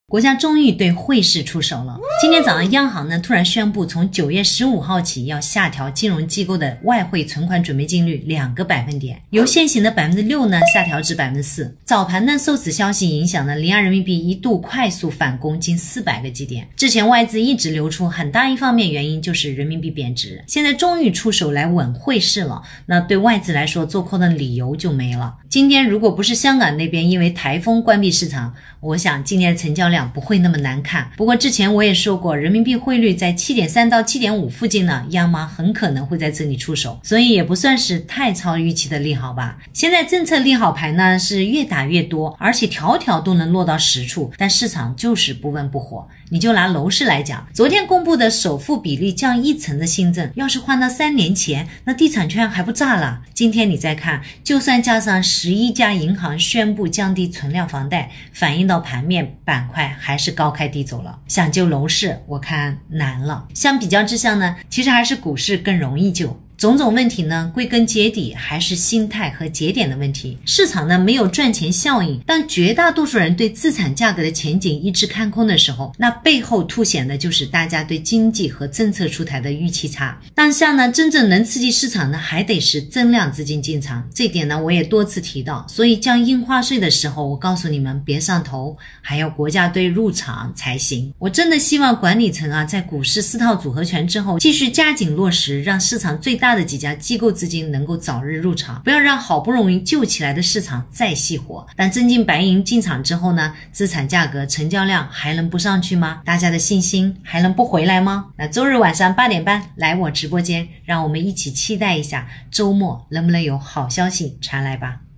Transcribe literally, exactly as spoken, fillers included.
国家终于对汇市出手了。今天早上央行呢突然宣布，从九月十五号起要下调金融机构的外汇存款准备金率两个百分点，由现行的百分之六呢下调至百分之四。早盘呢受此消息影响呢，离岸人民币一度快速反攻近四百个基点。之前外资一直流出，很大一方面原因就是人民币贬值，现在终于出手来稳汇市了，那对外资来说做空的理由就没了。今天如果不是香港那边因为台风关闭市场，我想今天的成交量不会那么难看。不过之前我也说过，人民币汇率在 七点三 到 七点五 附近呢，央行很可能会在这里出手，所以也不算是太超预期的利好吧。现在政策利好牌呢是越打越多，而且条条都能落到实处，但市场就是不温不火。你就拿楼市来讲，昨天公布的首付比例降一成的新政，要是换到三年前，那地产圈还不炸了。今天你再看，就算加上十一家银行宣布降低存量房贷，反映到盘面板块还是高开低走了。想救楼市，我看难了。相比较之下呢，其实还是股市更容易救。种种问题呢，归根结底还是心态和节点的问题。市场呢没有赚钱效应，当绝大多数人对资产价格的前景一致看空的时候，那背后凸显的就是大家对经济和政策出台的预期差。当下呢，真正能刺激市场呢，还得是增量资金进场，这点呢我也多次提到。所以降印花税的时候，我告诉你们别上头，还要国家队入场才行。我真的希望管理层啊，在股市四套组合拳之后，继续加紧落实，让市场最大的几家机构资金能够早日入场，不要让好不容易救起来的市场再熄火。但真金白银进场之后呢，资产价格成交量还能不上去吗？大家的信心还能不回来吗？那周日晚上八点半来我直播间，让我们一起期待一下周末能不能有好消息传来吧。